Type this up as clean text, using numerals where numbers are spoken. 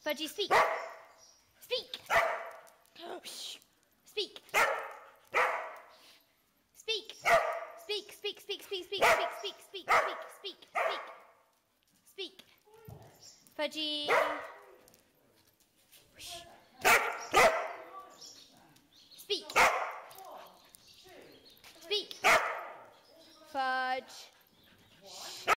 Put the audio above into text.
Fudgy, speak. Speak. Speak. Speak. Speak, speak, speak, speak, speak, speak, speak, speak, speak, speak, speak. Speak. Fudgy.